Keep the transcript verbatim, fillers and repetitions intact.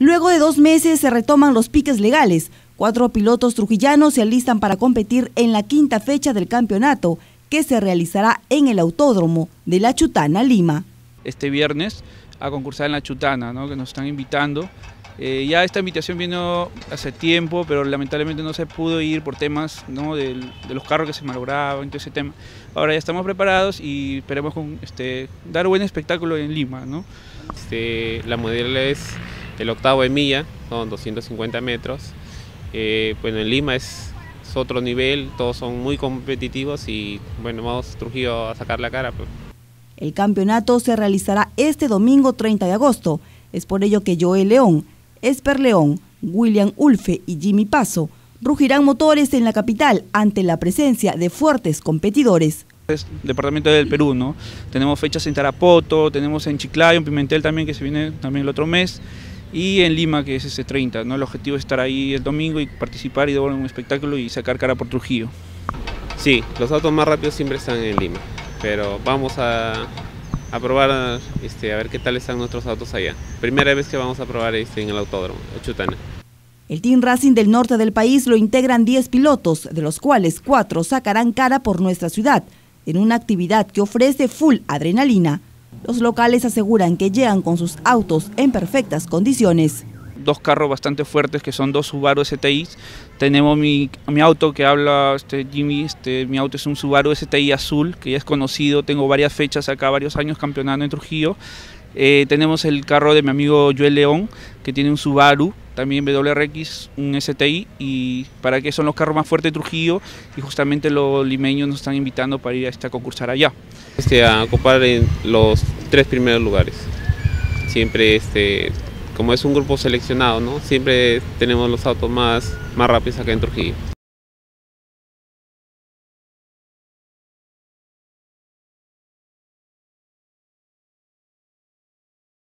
Luego de dos meses se retoman los piques legales. Cuatro pilotos trujillanos se alistan para competir en la quinta fecha del campeonato, que se realizará en el Autódromo de La Chutana, Lima. Este viernes a concursar en La Chutana, ¿no?, que nos están invitando. Eh, ya esta invitación vino hace tiempo, pero lamentablemente no se pudo ir por temas, ¿no?, de, de los carros que se malograban, todo ese tema. Ahora ya estamos preparados y esperemos con, este, dar buen espectáculo en Lima, ¿no? Este, la modalidad es el octavo de milla, son doscientos cincuenta metros. Eh, bueno, en Lima es, es otro nivel, todos son muy competitivos y bueno, vamos Trujillo a sacar la cara. Pues. El campeonato se realizará este domingo treinta de agosto. Es por ello que Joel León, Esper León, William Ulfe y Jimmy Paso rugirán motores en la capital ante la presencia de fuertes competidores. Es departamento del Perú, ¿no? Tenemos fechas en Tarapoto, tenemos en Chiclayo, en Pimentel también, que se viene también el otro mes, y en Lima, que es ese treinta, ¿no? El objetivo es estar ahí el domingo y participar y dar un espectáculo y sacar cara por Trujillo. Sí, los autos más rápidos siempre están en Lima, pero vamos a, a probar, este, a ver qué tal están nuestros autos allá. Primera vez que vamos a probar este, en el Autódromo, La Chutana. El Team Racing del norte del país lo integran diez pilotos, de los cuales cuatro sacarán cara por nuestra ciudad, en una actividad que ofrece full adrenalina. Los locales aseguran que llegan con sus autos en perfectas condiciones. Dos carros bastante fuertes que son dos Subaru S T I. Tenemos mi, mi auto que habla este, Jimmy, este, mi auto es un Subaru S T I azul, que ya es conocido, tengo varias fechas acá, varios años campeonando en Trujillo. Eh, tenemos el carro de mi amigo Joel León, que tiene un Subaru, también W R X, un S T I, y para que son los carros más fuertes de Trujillo, y justamente los limeños nos están invitando para ir a, este, a concursar allá. Este, a ocupar en los tres primeros lugares. Siempre, este, como es un grupo seleccionado, ¿no?, siempre tenemos los autos más, más rápidos acá en Trujillo.